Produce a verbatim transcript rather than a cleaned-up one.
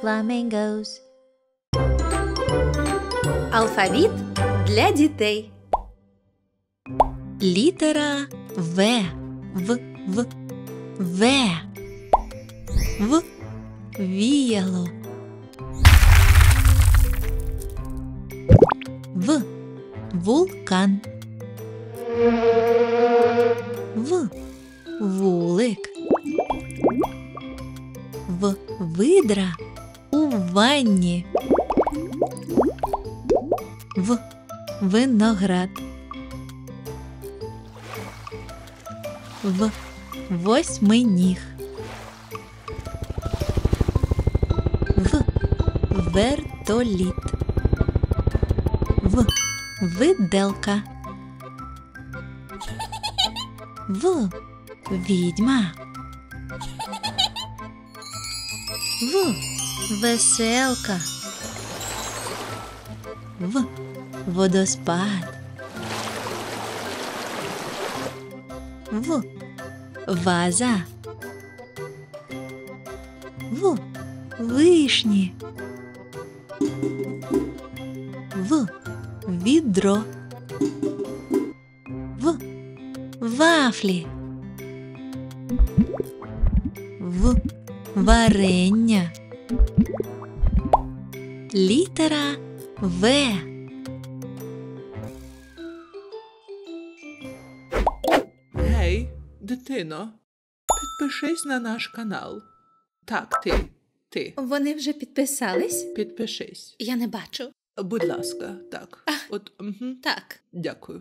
flamingos. Алфавіт для дітей. Літера В. В. В. В. В. Віяло. В. Вулкан. В. Вулик. В. Видра у ванні. В. Виноград. В. Восьминіг. В. Вертоліт. В. Виделка. В. Відьма. В. Веселка. В. Водоспад. В. Ваза. В. Вишні. В. Відро. В. Вафлі. В. Варення. Літера В. Гей, дитино, підпишись на наш канал. Так, ти, ти, Вони вже підписались? підпишись. Я не бачу. Будь ласка, так. От, угу. Так. Дякую.